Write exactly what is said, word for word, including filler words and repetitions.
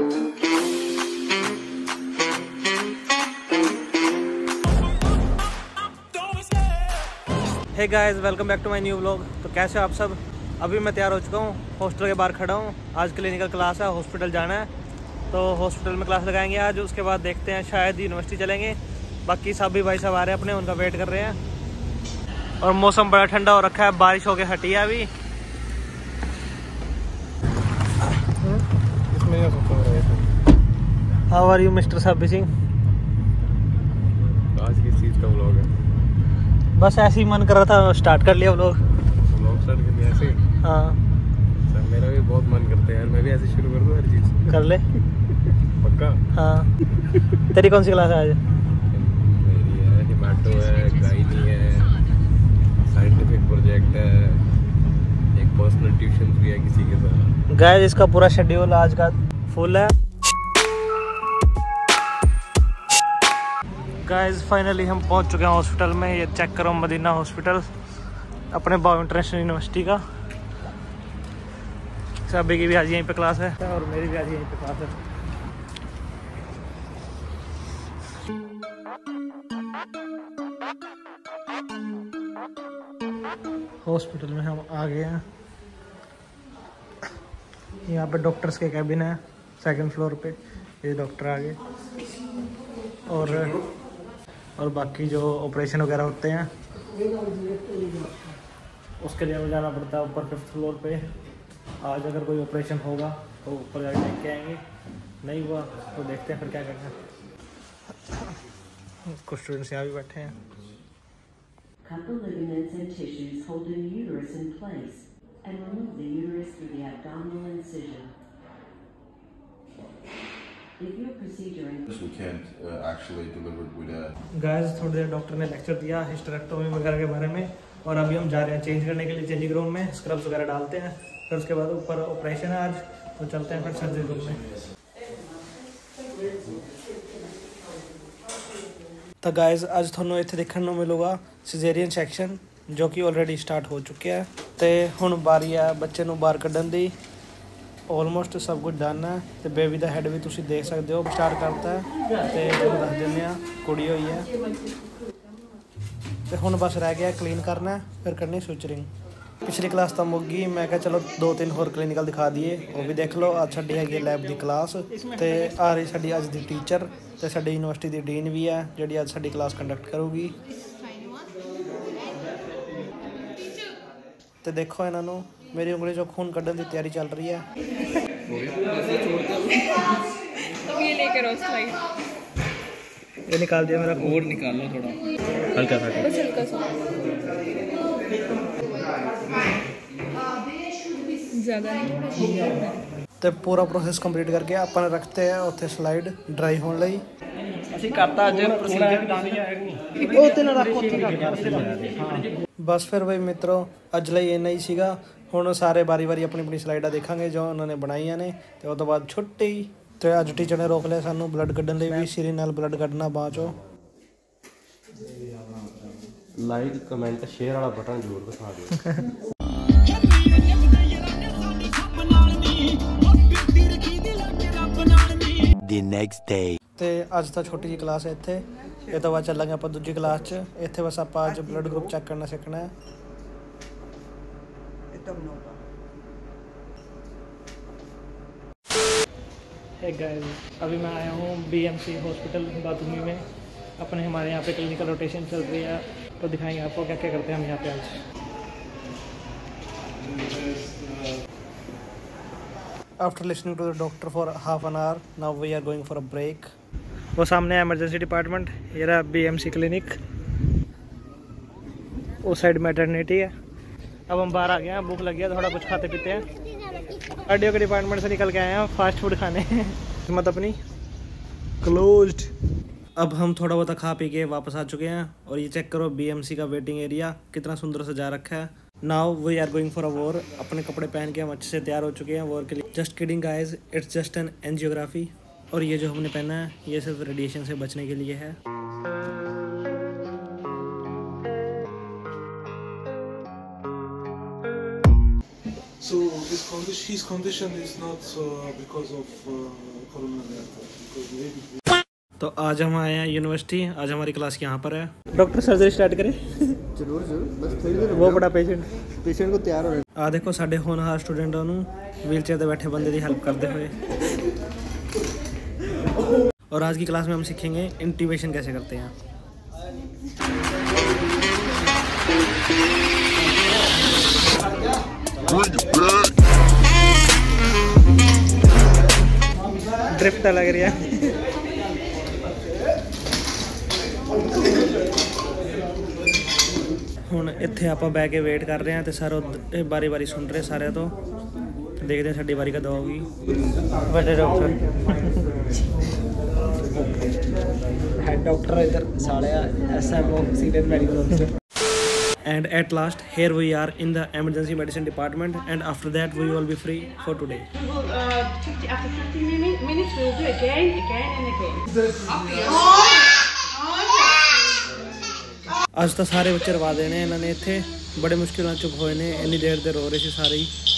Hey guys, welcome back to my new vlog. तो कैसे हो आप सब? अभी मैं तैयार हो चुका हूँ, हॉस्टल के बाहर खड़ा हूँ। आज क्लिनिकल क्लास है, हॉस्पिटल जाना है, तो हॉस्पिटल में क्लास लगाएंगे आज। उसके बाद देखते हैं, शायद यूनिवर्सिटी चलेंगे। बाकी सब भी भाई सब आ रहे हैं अपने, उनका वेट कर रहे हैं। और मौसम बड़ा ठंडा हो रखा है, बारिश होके हटी है अभी। How are you mister Sabi Singh? आज किस चीज़ का व्लॉग है? बस ऐसे ही मन कर रहा था, स्टार्ट कर लिया व्लॉग। व्लॉग स्टार्ट कर लिया ऐसे? हाँ सर, मेरा भी बहुत मन करता है यार, मैं भी ऐसे शुरू कर दूँ हर चीज़। कर ले। पक्का? हाँ। तेरी कौन सी क्लास है आज? मेरी है हिमाटो है, गाइनी है, साइंटिफिक प्रोजेक्ट है, एक पर्सनल ट्यूशन भी है किसी के साथ। गाइस, इसका पूरा शेड्यूल आज का फुल है। गाइस, फाइनली हम पहुंच चुके हैं हॉस्पिटल में। ये चेक करो, मदीना हॉस्पिटल, अपने बाउ इंटरनेशनल यूनिवर्सिटी का। सभी की भी आज यहीं पे क्लास है और मेरी भी आज यहीं पे क्लास है। हॉस्पिटल में हम आ गए हैं। यहाँ पे डॉक्टर्स के कैबिन है, सेकंड फ्लोर पे। ये डॉक्टर आ गए और और बाकी जो ऑपरेशन वगैरह होते हैं उसके लिए हमें जाना पड़ता है ऊपर फिफ्थ फ्लोर पे। आज अगर कोई ऑपरेशन होगा तो ऊपर जाके देख के आएंगे, नहीं हुआ तो देखते हैं फिर क्या करना है। कुछ स्टूडेंट्स यहाँ भी बैठे हैं। Cut the ligaments and tissues holding the uterus in place and remove the uterus through the abdominal incision. If your procedure We can't uh, actually deliver it with a. Guys, थोड़ी देर doctor ने lecture दिया hysterectomy वगैरह के बारे में, और अभी हम जा रहे हैं चेंज करने के लिए चेंजिंग रूम में। स्क्रब्स वगैरह डालते हैं, फिर उसके बाद ऊपर ऑपरेशन है आज, तो चलते हैं फिर सर्जरी रूम में। तो गाइस, आज ਤੁਹਾਨੂੰ ਇੱਥੇ ਦੇਖਣ ਨੂੰ ਮਿਲੂਗਾ ਸਿਜ਼ੇਰੀਅਨ ਸੈਕਸ਼ਨ, ਜੋ ਕਿ ਆਲਰੇਡੀ ਸਟਾਰਟ ਹੋ ਚੁੱਕਿਆ ਹੈ। ਤੇ ਹੁਣ ਬਾਰੀ ਆ ਬੱਚੇ ਨੂੰ ਬਾਹਰ ਕੱਢਣ ਦੀ। ਆਲਮੋਸਟ ਸਭ ਕੁਝ ਡਨ ਹੈ ਤੇ ਬੇਬੀ ਦਾ ਹੈਡ ਵੀ ਤੁਸੀਂ ਦੇਖ ਸਕਦੇ ਹੋ, ਸਟਾਰਟ ਕਰਤਾ ਹੈ। ਤੇ ਤੁਹਾਨੂੰ ਦੱਸ ਦਿੰਦੇ ਆ, ਕੁੜੀ ਹੋਈ ਹੈ ਤੇ ਹੁਣ ਬਸ ਰਹਿ ਗਿਆ ਕਲੀਨ ਕਰਨਾ, ਫਿਰ ਕਰਨੀ ਸੁਚਰਿੰਗ। ਪਿਛਲੀ ਕਲਾਸ ਤਾਂ ਮੁੱਕ ਗਈ, ਮੈਂ ਕਿਹਾ ਚਲੋ ਦੋ ਤਿੰਨ ਹੋਰ ਕਲੀਨਿਕਲ ਦਿਖਾ ਦਈਏ, ਉਹ ਵੀ ਦੇਖ ਲਓ। ਅੱਜ ਸਾਡੀ ਹੈਗੀ ਲੈਬ ਦੀ ਕਲਾਸ ਤੇ ਆ ਰਹੀ ਸਾਡੀ ਅੱਜ ਦੀ ਟੀਚਰ ਤੇ ਸਾਡੀ ਯੂਨੀਵਰਸਿਟੀ ਦੀ ਡੀਨ ਵੀ ਹੈ, ਜਿਹੜੀ ਅੱਜ ਸਾਡੀ ਕਲਾਸ ਕੰਡਕਟ ਕਰੂਗੀ। ਤੇ ਦੇਖੋ ਇਹਨਾਂ ਨੂੰ, मेरी उंगली जो खून कढ़ने की तैयारी चल रही है। अब ये लेकर आओ स्लाइड। ये निकाल दिया मेरा, और निकाल लो थोड़ा हल्का सा, बस हल्का सा, ज़्यादा नहीं। तो पूरा प्रोसेस कंप्लीट करके अपन रखते हैं उत्थे स्लाइड ड्राई होने लई। ਅਸੀਂ ਕਰਤਾ ਅੱਜ ਪ੍ਰੋਸੀਜਰ ਉਹ ਤੇ ਨਾ ਰੱਖੋ, ਉੱਥੇ ਰੱਖ। बस फिर भाई मित्रों, अज ਲਈ ਇੰਨਾ ਹੀ ਸੀਗਾ। ਹੁਣ ਸਾਰੇ ਵਾਰੀ ਵਾਰੀ ਆਪਣੀ ਆਪਣੀ ਸਲਾਈਡਾਂ ਦੇਖਾਂਗੇ ਜੋ ਉਹਨਾਂ ਨੇ ਬਣਾਈਆਂ ਨੇ, ਤੇ ਉਸ ਤੋਂ ਬਾਅਦ ਛੁੱਟੀ। ਤੇ ਅੱਜ ਟੀਚਰ ਨੇ ਰੋਕ ਲਿਆ ਸਾਨੂੰ ਬਲੱਡ ਕੱਢਣ ਲਈ ਵੀ, ਸਿਰੇ ਨਾਲ ਬਲੱਡ ਕੱਢਣਾ ਬਾਅਦ ਚੋਂ। ਲਾਈਕ ਕਮੈਂਟ ਸ਼ੇਅਰ ਵਾਲਾ ਬਟਨ ਜ਼ਰੂਰ ਦਿਖਾ ਦਿਓ। The next day ਤੇ ਅੱਜ ਤਾਂ ਛੋਟੀ ਜਿਹੀ ਕਲਾਸ ਹੈ ਇੱਥੇ, ਇਹ ਤੋਂ ਬਾਅਦ ਚੱਲਾਂਗੇ ਆਪਾਂ ਦੂਜੀ ਕਲਾਸ 'ਚ। ਇੱਥੇ ਬਸ ਆਪਾਂ ਅੱਜ ਬਲੱਡ ਗਰੁੱਪ ਚੈੱਕ करना सीखना है। Hey guys, अभी मैं आया हूँ B M C hospital Batumi में। अपने हमारे यहाँ पे क्लिनिकल रोटेशन चल रही है, तो दिखाएंगे आपको क्या क्या करते हैं हम यहाँ पे आज। After listening to the doctor for half an hour, now we are going for a break. वो सामने है इमरजेंसी डिपार्टमेंट, ये रहा बी एम सी क्लिनिक, उस साइड मैटरनिटी है। अब हम बाहर आ गए हैं, भूख लगी है, थोड़ा कुछ खाते पीते हैं। ऑडियो के डिपार्टमेंट से निकल के आए हैं फास्ट फूड खाने। हिम्मत अपनी क्लोज्ड। अब हम थोड़ा बहुत खा पी के वापस आ चुके हैं, और ये चेक करो बी एम सी का वेटिंग एरिया कितना सुंदर सजा रखा है। Now we are going for a war. अपने कपड़े पहन के हम अच्छे से तैयार हो चुके हैं वॉर के लिए। Just kidding guys, it's just an angiography. और ये जो हमने पहना है ये सिर्फ रेडिएशन से बचने के लिए है। So his condition, his condition is not uh, because of uh, coronary attack, because maybe. तो आज हम आए हैं यूनिवर्सिटी, आज हमारी क्लास यहाँ पर है। डॉक्टर सर्जरी स्टार्ट करें? जरूर जरूर, बस थोड़ी देर वो बड़ा पेशेंट पेशेंट को तैयार हो रहे। आ देखो साढ़े होनहार स्टूडेंटां नूं व्हीलचेयर ते बैठे बंदे की हेल्प करते हुए। और आज की क्लास में हम सीखेंगे इंट्यूबेशन कैसे करते हैं। ड्रिफ्ट लग रही है। ਹੁਣ ਇੱਥੇ ਆਪਾਂ ਬਹਿ ਕੇ ਵੇਟ ਕਰ ਰਹੇ ਹਾਂ ਤੇ ਸਰ ਇਹ ਬਾਰੀ ਬਾਰੀ ਸੁਣ ਰਹੇ ਸਾਰਿਆਂ ਤੋਂ। ਦੇਖਦੇ ਹਾਂ ਸਾਡੀ ਵਾਰੀ ਕਦੋਂ ਆਊਗੀ। ਵੱਡੇ ਡਾਕਟਰ ਹੈਡ ਡਾਕਟਰ ਇਧਰ ਸਾਲਿਆ SMO senior medical officer. And at last, here we are in the emergency medicine department, and after that we will be free for today. We will, uh, after fifteen minutes, we will do it again, again and again. ਅੱਜ ਤਾਂ ਸਾਰੇ ਬੱਚੇ ਰਵਾ ਦੇਣੇ ਇਹਨਾਂ ਨੇ ਇੱਥੇ, ਬੜੇ ਮੁਸ਼ਕਿਲ ਨਾਲ ਚੁੱਪ ਹੋਏ ਨੇ, ਇੰਨੀ ਦੇਰ ਦੇ ਰੋ ਰਹੇ ਸੀ ਸਾਰੇ ਹੀ।